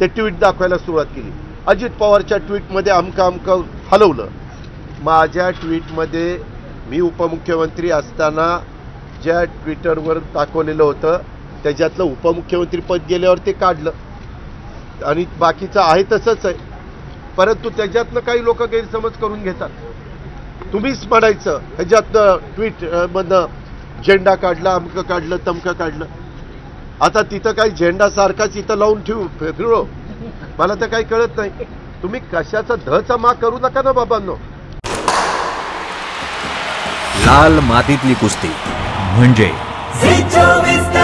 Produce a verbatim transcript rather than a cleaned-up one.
ते ट्विट दाखवायला सुरुवात केली. अजित पवारच्या ट्विटमध्ये अमकं अमकं हलवलं. माझ्या ट्विटमध्ये मी उपमुख्यमंत्री असताना ज्या ट्विटरवर दाखवलेलं होतं त्याच्यातलं उपमुख्यमंत्री पद गेल्यावर ते काढलं आणि बाकीचं आहे तसंच आहे. परंतु त्याच्यातनं काही लोक गैरसमज करून घेतात. तुम्हीच म्हणायचं ह्याच्यातनं ट्विट मधनं झेंडा काढला, अमकं काढलं, तमकं काढलं. आता तिथं काही झेंडा सारखाच इथं लावून ठेवू फिरो, मला तर काही कळत नाही. तुम्ही कशाचा धचा मा करू नका ना बाबांनो. लाल मातीतली कुस्ती म्हणजे